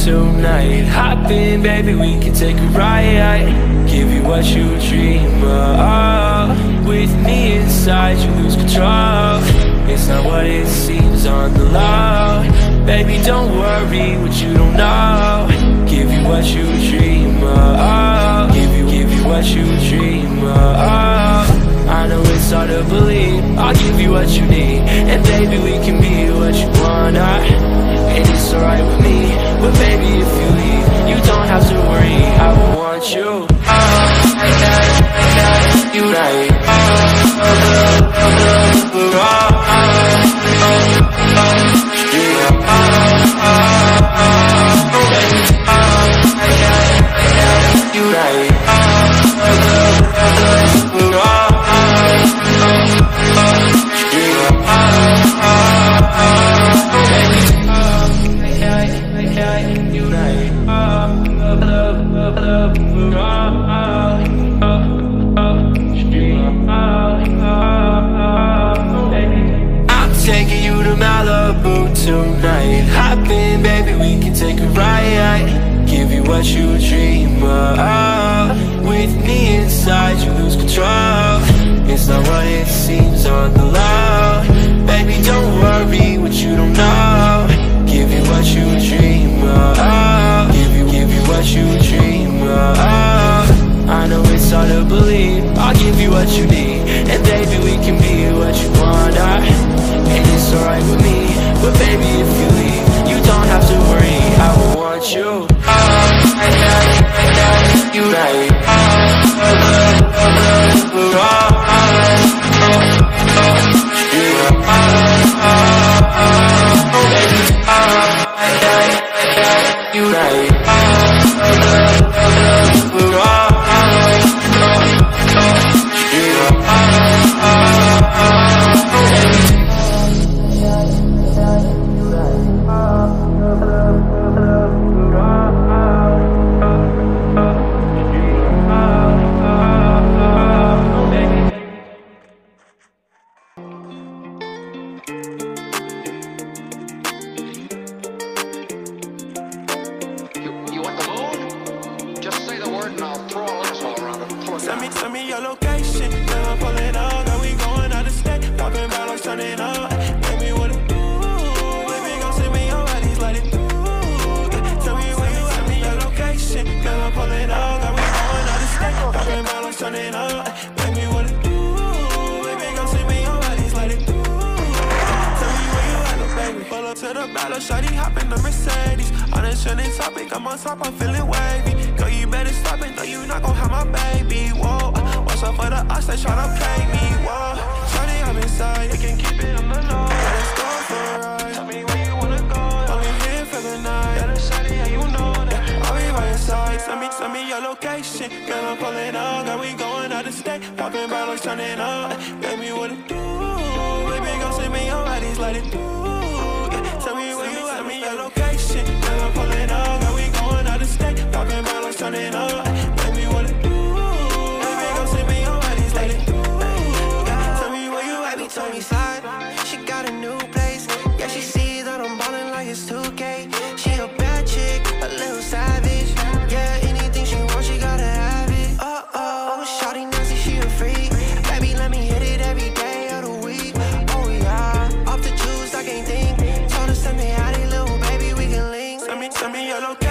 tonight. Hop in, baby, we can take a ride. Give you what you dream of. With me inside, you lose control. It's not what it seems on the low. Baby, don't worry what you don't know. Give you what you dream of. Give you what you dream of. I know it's hard to believe. I'll give you what you need, and baby, we can be what you wanna. And it's alright with me, but baby, if you leave, you don't have to worry. I will want you. You right. You right. Taking you to Malibu tonight. Hop in, baby, we can take a ride. Give you what you dream of. With me inside, you lose control. It's not what it seems on the low. Baby, don't worry what you don't know. Give you what you dream of. Give you what you dream of. I know it's hard to believe. I'll give you what you need, and baby, we can be what you wanna. And it's alright with me, but baby, if you leave, you don't have to worry. I will want you. You right. You right. Send me your location, never pull it out. Girl, we going out of state, popping bottles, turning up. Baby, what it do? Baby, gon' send me your bodies, let it do. Tell me where you at, send me your location, never pull it out. Girl, we going out of state, popping bottles, turning up. Baby, what it do? Baby, gon' send me your bodies, let it do. Tell me where you at, little baby. Pull up to the battle, shawty, hop in the Mercedes. On a trending topic, I'm on top, I'm feeling wavy. Girl, you better stop it, no, you not gon' have my baby, whoa. Watch out for the odds, they tryna play me, whoa. Shawty, I'm inside, you can keep it on the low. Let's go for a ride, tell me where you wanna go. Only here for the night, yeah, the shawty, yeah, you know that. I'll be by your side, send me your location. Girl, I'm pulling up, girl, we going out of state. Popping bottles, turning up, baby, what it do? Baby, gon' send me your bodies, let it do. Tell me where you at, me your location. Girl, I'm pulling up, girl, we going out of state. Popping bottles, turning up, baby, what it do? Baby, gon' send me your bodies, let it do. Tell me where you at, me told me slide. She got a new place, yeah, she see that I'm ballin' like it's 2K. She a bad chick, a little savage. Yeah, anything she wants, she gotta have it. Oh, shawty nasty, she a freak. Baby, let me hit it every day of the week. Oh yeah, off the juice, I can't think. Told her send me out, little baby, we can link. Send me your location.